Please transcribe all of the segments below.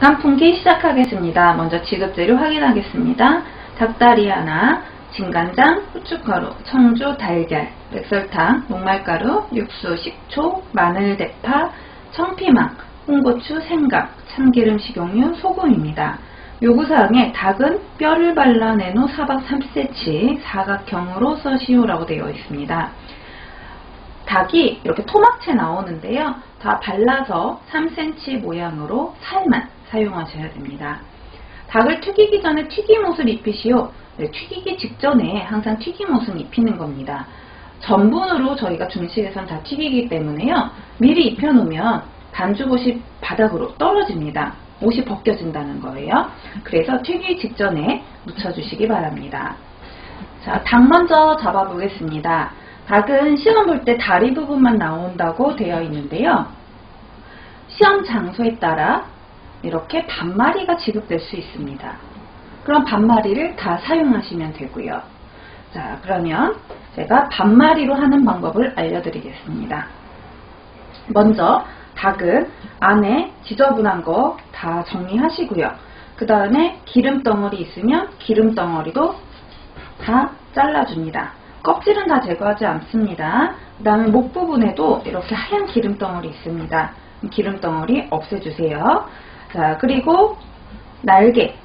닭간 품기 시작하겠습니다. 먼저 지급재료 확인하겠습니다. 닭다리 하나, 진간장, 후춧가루, 청주, 달걀, 백설탕, 녹말가루, 육수, 식초, 마늘, 대파, 청피망, 홍고추, 생강, 참기름, 식용유, 소금입니다. 요구사항에 닭은 뼈를 발라낸 후 사각 3cm 사각형으로 써시오라고 되어 있습니다. 닭이 이렇게 토막채 나오는데요. 다 발라서 3cm 모양으로 살만 사용하셔야 됩니다. 닭을 튀기기 전에 튀김옷을 입히시오. 네, 튀기기 직전에 항상 튀김옷은 입히는 겁니다. 전분으로 저희가 중식에선 다 튀기기 때문에요. 미리 입혀놓으면 반죽옷이 바닥으로 떨어집니다. 옷이 벗겨진다는 거예요. 그래서 튀기기 직전에 묻혀주시기 바랍니다. 자, 닭 먼저 잡아보겠습니다. 닭은 시험 볼 때 다리 부분만 나온다고 되어 있는데요. 시험 장소에 따라 이렇게 반마리가 지급될 수 있습니다. 그럼 반마리를 다 사용하시면 되고요. 자, 그러면 제가 반마리로 하는 방법을 알려드리겠습니다. 먼저 닭은 안에 지저분한 거 다 정리하시고요. 그 다음에 기름덩어리 있으면 기름덩어리도 다 잘라줍니다. 껍질은 다 제거하지 않습니다. 그 다음에 목 부분에도 이렇게 하얀 기름덩어리 있습니다. 기름덩어리 없애주세요. 자, 그리고 날개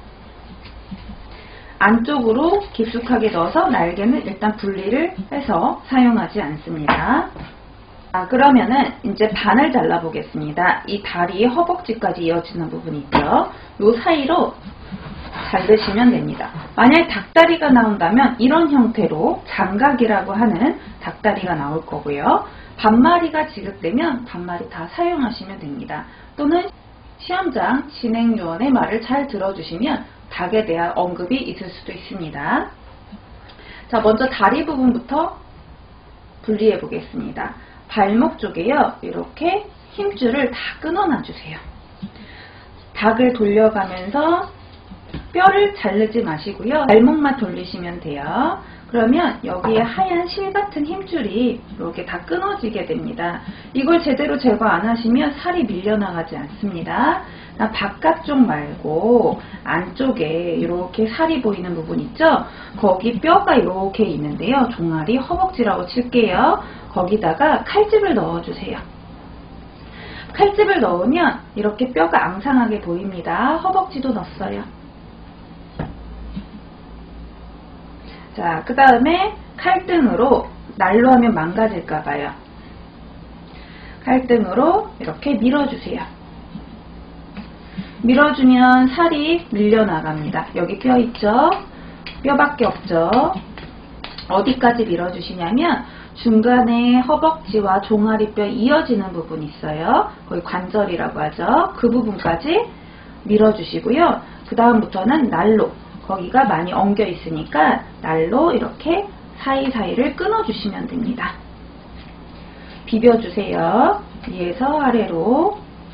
안쪽으로 깊숙하게 넣어서 날개는 일단 분리를 해서 사용하지 않습니다. 그러면은 이제 반을 잘라 보겠습니다. 이 다리 허벅지까지 이어지는 부분이 있죠. 요 사이로 잘르시면 됩니다. 만약에 닭다리가 나온다면 이런 형태로 장각이라고 하는 닭다리가 나올 거고요. 반마리가 지급되면 반마리 다 사용하시면 됩니다. 또는 시험장 진행요원의 말을 잘 들어주시면 닭에 대한 언급이 있을 수도 있습니다. 자, 먼저 다리 부분부터 분리해 보겠습니다. 발목 쪽에요. 이렇게 힘줄을 다 끊어놔 주세요. 닭을 돌려가면서 뼈를 자르지 마시고요. 발목만 돌리시면 돼요. 그러면 여기에 하얀 실 같은 힘줄이 이렇게 다 끊어지게 됩니다. 이걸 제대로 제거 안 하시면 살이 밀려나가지 않습니다. 바깥쪽 말고 안쪽에 이렇게 살이 보이는 부분 있죠? 거기 뼈가 이렇게 있는데요. 종아리, 허벅지라고 칠게요. 거기다가 칼집을 넣어주세요. 칼집을 넣으면 이렇게 뼈가 앙상하게 보입니다. 허벅지도 넣었어요. 자, 그 다음에 칼등으로 날로 하면 망가질까봐요. 칼등으로 이렇게 밀어주세요. 밀어주면 살이 밀려나갑니다. 여기 뼈 있죠? 뼈밖에 없죠? 어디까지 밀어주시냐면 중간에 허벅지와 종아리뼈 이어지는 부분이 있어요. 거기 관절이라고 하죠. 그 부분까지 밀어주시고요. 그 다음부터는 날로, 거기가 많이 엉겨 있으니까 날로 이렇게 사이사이를 끊어주시면 됩니다. 비벼주세요. 위에서 아래로.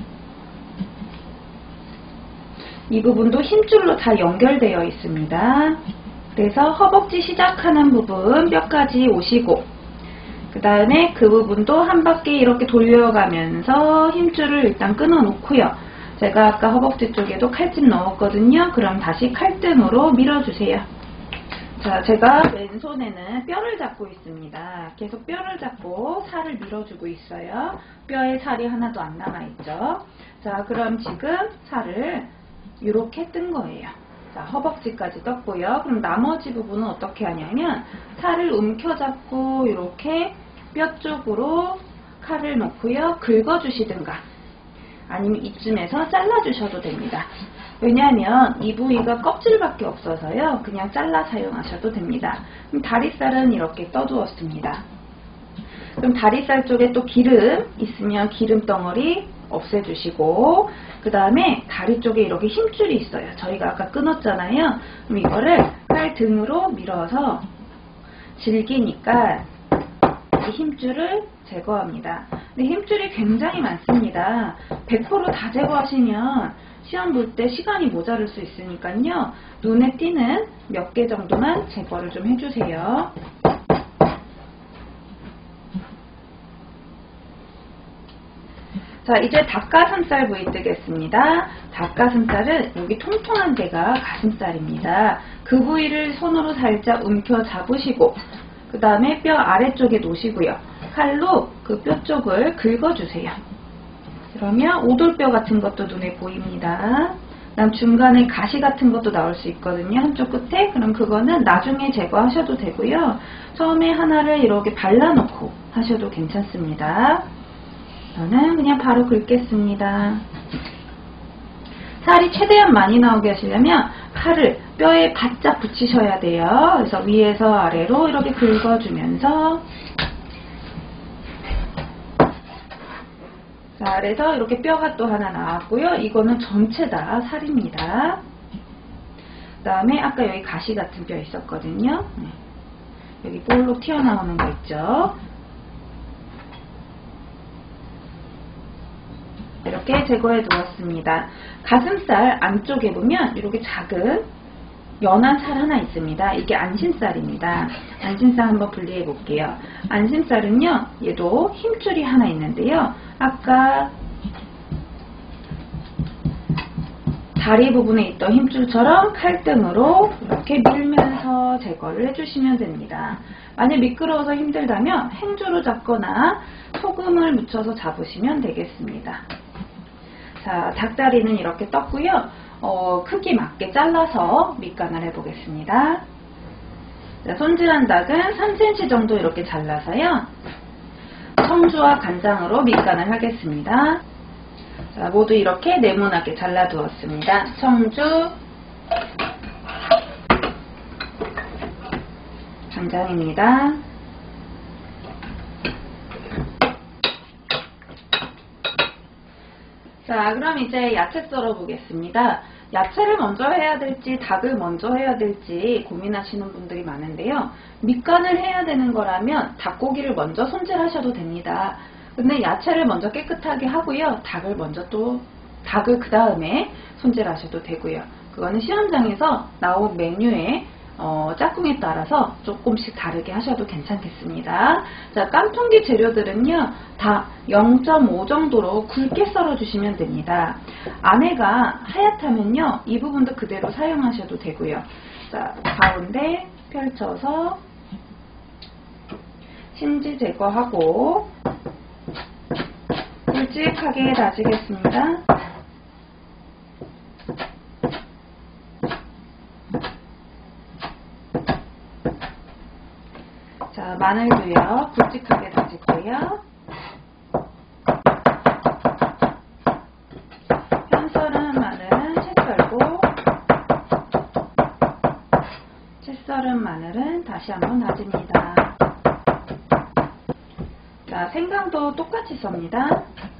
이 부분도 힘줄로 다 연결되어 있습니다. 그래서 허벅지 시작하는 부분 뼈까지 오시고, 그 다음에 그 부분도 한 바퀴 이렇게 돌려가면서 힘줄을 일단 끊어 놓고요. 제가 아까 허벅지 쪽에도 칼집 넣었거든요. 그럼 다시 칼등으로 밀어주세요. 자, 제가 왼손에는 뼈를 잡고 있습니다. 계속 뼈를 잡고 살을 밀어주고 있어요. 뼈에 살이 하나도 안 남아있죠. 자, 그럼 지금 살을 이렇게 뜬 거예요. 자, 허벅지까지 떴고요. 그럼 나머지 부분은 어떻게 하냐면 살을 움켜잡고 이렇게 뼈 쪽으로 칼을 놓고요. 긁어주시든가 아니면 이쯤에서 잘라주셔도 됩니다. 왜냐하면 이 부위가 껍질밖에 없어서요. 그냥 잘라 사용하셔도 됩니다. 그럼 다리살은 이렇게 떠두었습니다. 그럼 다리살 쪽에 또 기름 있으면 기름 덩어리 없애주시고, 그 다음에 다리 쪽에 이렇게 힘줄이 있어요. 저희가 아까 끊었잖아요. 그럼 이거를 칼 등으로 밀어서 질기니까 이 힘줄을 제거합니다. 근데 힘줄이 굉장히 많습니다. 100% 다 제거하시면 시험 볼 때 시간이 모자랄 수 있으니까요. 눈에 띄는 몇 개 정도만 제거를 좀 해주세요. 자, 이제 닭가슴살 부위 뜨겠습니다. 닭가슴살은 여기 통통한 데가 가슴살입니다. 그 부위를 손으로 살짝 움켜 잡으시고 그 다음에 뼈 아래쪽에 놓으시고요. 칼로 그 뼈 쪽을 긁어주세요. 그러면 오돌뼈 같은 것도 눈에 보입니다. 그다음 중간에 가시 같은 것도 나올 수 있거든요. 한쪽 끝에. 그럼 그거는 나중에 제거하셔도 되고요. 처음에 하나를 이렇게 발라놓고 하셔도 괜찮습니다. 저는 그냥 바로 긁겠습니다. 살이 최대한 많이 나오게 하시려면 칼을 뼈에 바짝 붙이셔야 돼요. 그래서 위에서 아래로 이렇게 긁어주면서 자, 그래서 이렇게 뼈가 또 하나 나왔고요. 이거는 전체 다 살입니다. 그 다음에 아까 여기 가시 같은 뼈 있었거든요. 여기 볼록 튀어나오는 거 있죠. 이렇게 제거해 두었습니다. 가슴살 안쪽에 보면 이렇게 작은 연한 살 하나 있습니다. 이게 안심살입니다. 안심살 한번 분리해 볼게요. 안심살은요, 얘도 힘줄이 하나 있는데요. 아까 다리 부분에 있던 힘줄처럼 칼등으로 이렇게 밀면서 제거를 해주시면 됩니다. 만약 미끄러워서 힘들다면 행주로 잡거나 소금을 묻혀서 잡으시면 되겠습니다. 자, 닭다리는 이렇게 떴고요. 크기 맞게 잘라서 밑간을 해보겠습니다. 자, 손질한 닭은 3cm 정도 이렇게 잘라서요. 청주와 간장으로 밑간을 하겠습니다. 자, 모두 이렇게 네모나게 잘라두었습니다. 청주, 간장입니다. 자, 그럼 이제 야채 썰어 보겠습니다. 야채를 먼저 해야 될지 닭을 먼저 해야 될지 고민하시는 분들이 많은데요. 밑간을 해야 되는 거라면 닭고기를 먼저 손질하셔도 됩니다. 근데 야채를 먼저 깨끗하게 하고요. 닭을 그 다음에 손질하셔도 되고요. 그거는 시험장에서 나온 메뉴에 짝꿍에 따라서 조금씩 다르게 하셔도 괜찮겠습니다. 자, 깐풍기 재료들은요, 다 0.5 정도로 굵게 썰어주시면 됩니다. 안에가 하얗다면요, 이 부분도 그대로 사용하셔도 되고요. 자, 가운데 펼쳐서 심지 제거하고 굵직하게 다지겠습니다. 자, 마늘도요, 굵직하게 다질게요. 편썰은 마늘은 채 썰고, 채 썰은 마늘은 다시 한번 다집니다. 자, 생강도 똑같이 썹니다.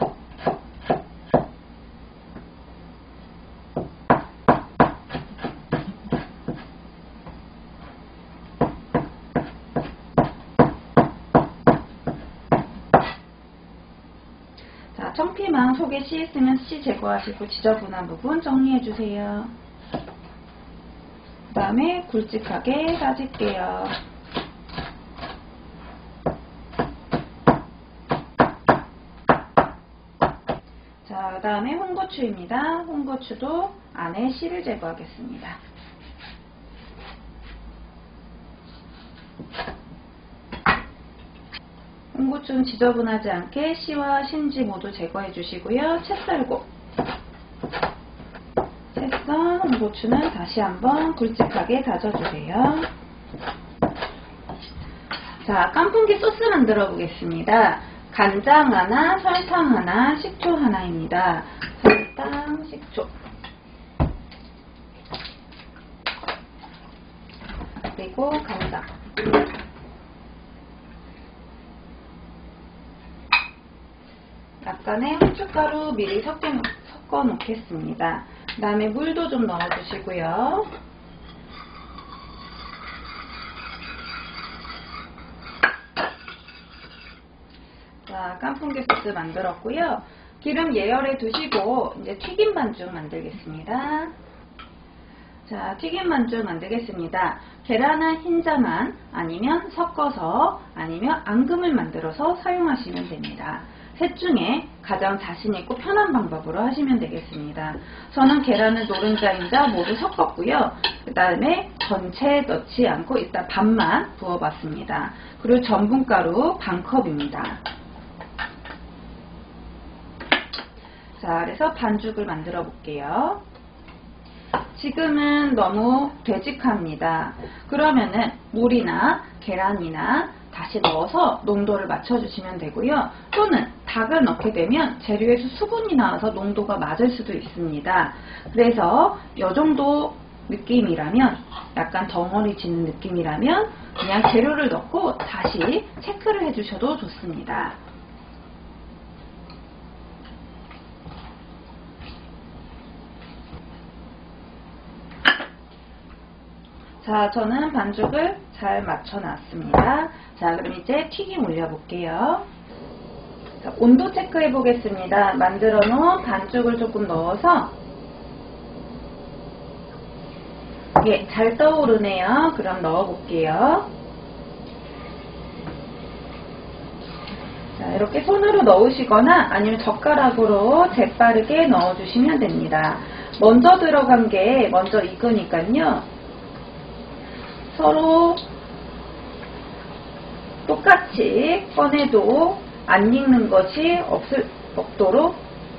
청피망 속에 씨 있으면 씨 제거하시고 지저분한 부분 정리해주세요. 그 다음에 굵직하게 다질게요. 자, 그 다음에 홍고추입니다. 홍고추도 안에 씨를 제거하겠습니다. 홍고추는 지저분하지 않게 씨와 신지 모두 제거해 주시고요. 채 썰고 채 썬 홍고추는 다시 한번 굵직하게 다져주세요. 자, 깐풍기 소스 만들어 보겠습니다. 간장 하나, 설탕 하나, 식초 하나입니다. 설탕, 식초, 그리고 간장, 약간의 후춧가루 미리 섞어 놓겠습니다. 그 다음에 물도 좀 넣어 주시고요. 자, 깐풍기 소스 만들었고요. 기름 예열해 두시고 이제 튀김 반죽 만들겠습니다. 자, 튀김 반죽 만들겠습니다. 계란한 흰자만 아니면 섞어서 아니면 앙금을 만들어서 사용하시면 됩니다. 셋 중에 가장 자신있고 편한 방법으로 하시면 되겠습니다. 저는 계란을 노른자인자 모두 섞었고요. 그 다음에 전체 넣지 않고 일단 반만 부어봤습니다. 그리고 전분가루 반컵입니다. 자, 그래서 반죽을 만들어 볼게요. 지금은 너무 되직합니다. 그러면은 물이나 계란이나 다시 넣어서 농도를 맞춰주시면 되고요. 또는 닭을 넣게 되면 재료에서 수분이 나와서 농도가 맞을 수도 있습니다. 그래서 이 정도 느낌이라면, 약간 덩어리 지는 느낌이라면 그냥 재료를 넣고 다시 체크를 해주셔도 좋습니다. 자, 저는 반죽을 잘 맞춰놨습니다. 자, 그럼 이제 튀김 올려볼게요. 자, 온도 체크해 보겠습니다. 만들어 놓은 반죽을 조금 넣어서, 예, 잘 떠오르네요. 그럼 넣어볼게요. 자, 이렇게 손으로 넣으시거나 아니면 젓가락으로 재빠르게 넣어주시면 됩니다. 먼저 들어간 게 먼저 익으니까요. 서로 똑같이 꺼내도 안 익는 것이 없도록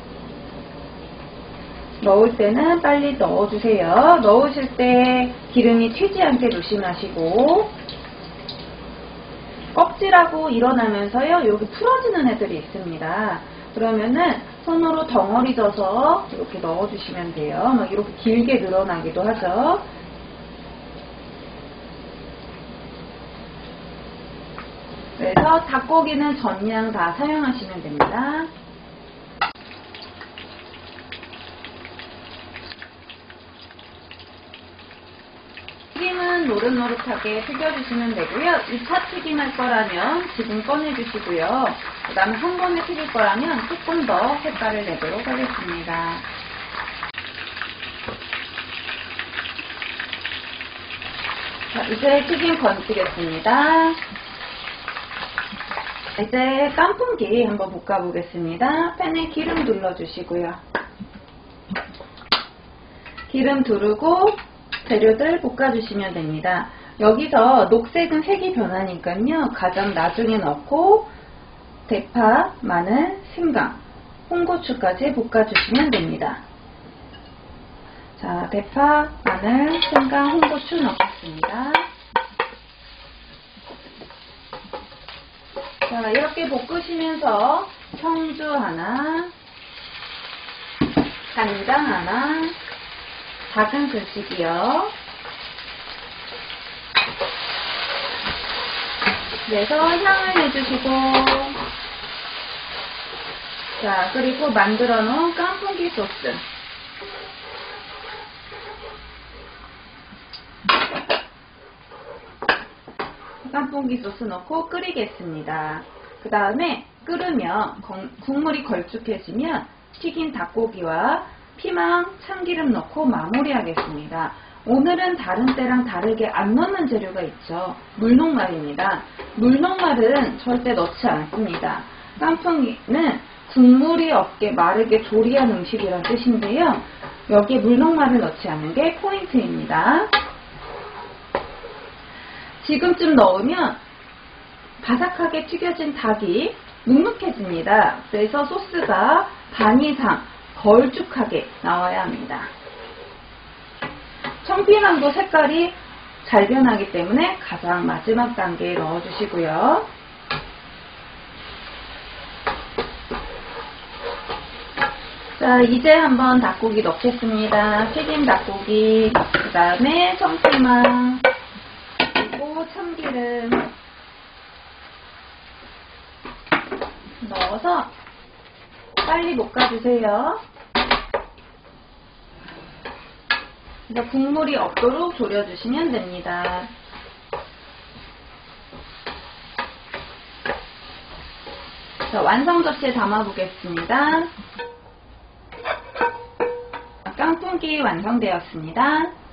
넣을 때는 빨리 넣어주세요. 넣으실 때 기름이 튀지 않게 조심하시고, 껍질하고 일어나면서요, 여기 풀어지는 애들이 있습니다. 그러면은 손으로 덩어리 져서 이렇게 넣어주시면 돼요. 막 이렇게 길게 늘어나기도 하죠. 그래서 닭고기는 전량 다 사용하시면 됩니다. 튀김은 노릇노릇하게 튀겨주시면 되고요. 2차 튀김할 거라면 지금 꺼내주시고요. 그 다음에 한 번에 튀길 거라면 조금 더 색깔을 내도록 하겠습니다. 자, 이제 튀김 건지겠습니다. 이제 깐풍기 한번 볶아보겠습니다. 팬에 기름 둘러주시고요. 기름 두르고 재료들 볶아주시면 됩니다. 여기서 녹색은 색이 변하니까요. 가장 나중에 넣고 대파, 마늘, 생강, 홍고추까지 볶아주시면 됩니다. 자, 대파, 마늘, 생강, 홍고추 넣겠습니다. 자, 이렇게 볶으시면서 청주 하나, 간장 하나, 작은 글씨기요. 그래서 향을 내주시고, 자, 그리고 만들어 놓은 깐풍기 소스. 깐풍기 소스 넣고 끓이겠습니다. 그 다음에 끓으면 국물이 걸쭉해지면 튀긴 닭고기와 피망, 참기름 넣고 마무리하겠습니다. 오늘은 다른 때랑 다르게 안 넣는 재료가 있죠. 물녹말입니다. 물녹말은 절대 넣지 않습니다. 깐풍기는 국물이 없게 마르게 조리한 음식이란 뜻인데요. 여기에 물녹말을 넣지 않는 게 포인트입니다. 지금쯤 넣으면 바삭하게 튀겨진 닭이 눅눅해집니다. 그래서 소스가 반 이상 걸쭉하게 나와야 합니다. 청피망도 색깔이 잘 변하기 때문에 가장 마지막 단계에 넣어주시고요. 자, 이제 한번 닭고기 넣겠습니다. 튀김 닭고기, 그 다음에 청피망, 그리고 참기름 넣어서 빨리 볶아주세요. 그래서 국물이 없도록 졸여주시면 됩니다. 자, 완성 접시에 담아보겠습니다. 깐풍기 완성되었습니다.